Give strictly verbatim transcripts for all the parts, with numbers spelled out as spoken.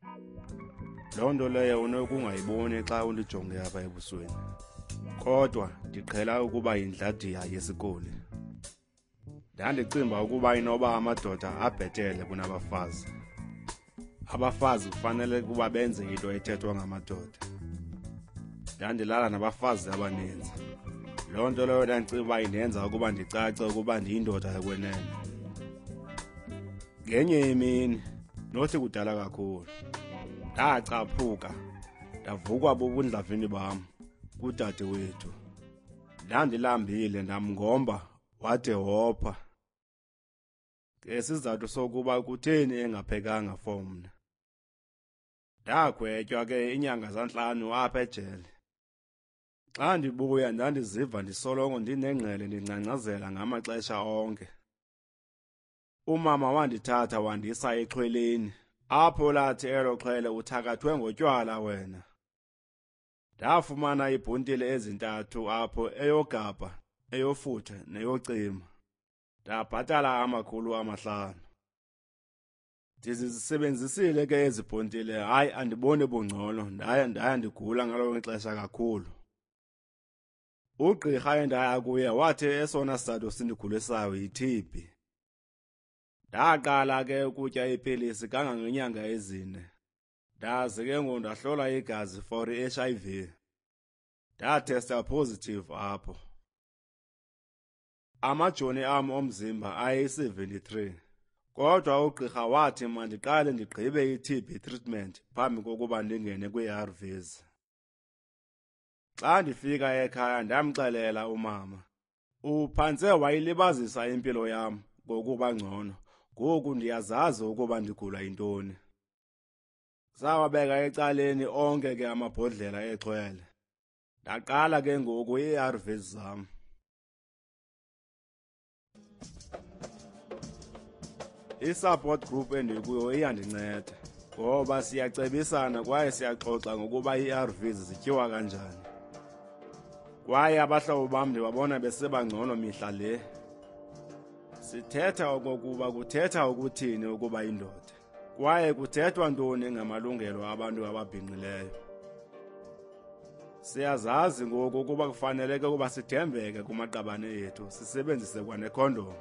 Loo nto leyo unokungayiboni xa undijonge apha ebusweni, kodwa ndiqhela ukuba yindladiya yesikoli. Ndandicimba ukuba inoba amadoda abhetele kunabafazi. Abafazi kufanele ukuba benze into ethethwa ngamadoda. Ndandilala nabafazi abaninzi. Loo nto leyo ndandicimba uba indenza ukuba ndicace ukuba ndiyindoda yokwenene. Ngenye imini, nothi kudala kakhulu, ndacaphuka, ndavukwa bubundlavini bam kudade wethu. Ndandilambile ndamngomba wade wopha. Ngesizathu sokuba kutheni engaphekanga for mna. Ndagwetywa ke inyanga zantlanu apha ejele. Xa ndibuya ndandiziva ndisoloko ndinengqele ndingcangcazela ngamaxesha onke. Umama wandithatha wandisa exhweleni, apho lathi elo xhwele uthakathwe ngotywala wena. Ndafumana iibhontile ezintathu apho, eyogabha, eyofutha neyocima. Ndabhatala amakhulu amahlanu. Ndizisebenzisile ke ezi bhontile, hayi andiboni bungcono, ndaya ndaya ndigula ngalo xesha kakhulu. Ugqirha endaya kuye wathi esona sizathu sindigulisayo yi-T B. Ndaqala ke ukutya iipilisi kangangeenyanga ezine. Ndaze ke ngoku ndahlola igazi for i-H I V. Ndatesta positive apho. Amajoni am omzimba ayi-seventy-three. Kodwa ugqirha wathi mandiqale ndigqibe i-T B treatment phambi kokuba ndingene kwii-A R Vs. Xa ndifika ekhaya ndamxelela umama, uphantse wayilibazisa impilo yam ngokuba ngcono, ngoku ndiyazazi ukuba ndigula yintoni. Sawabeka ecaleni onke ke amabhodlela exhwele. Ndaqala ke ngoku ii-A R Vs zam. I-support group endikuyo iyandinceda, ngoba siyacebisana kwaye siyaxoxa ngokuba ii-A R Vs zityiwa kanjani. Kwaye abahlobo bam ndibabona besebangcono mihla le. Sithetha okokuba kuthetha ukuthini ukuba indoda, kwaye kuthethwa ntoni ngamalungelo abantu ababhinqileyo. Siyazazi ngoku ukuba kufaneleke ukuba sithembeke kumaqabane ethu, sisebenzise kwanecondom.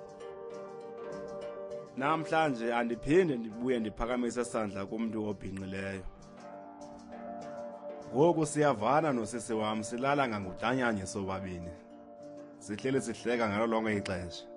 Namhlanje andiphinde ndibuye ndiphakamise isandla kumntu obhinqileyo. Ngoku siyavana nosisi wam, silala ngangudanyanye sobabini. Sihleli sihleka ngalo lonke ixesha.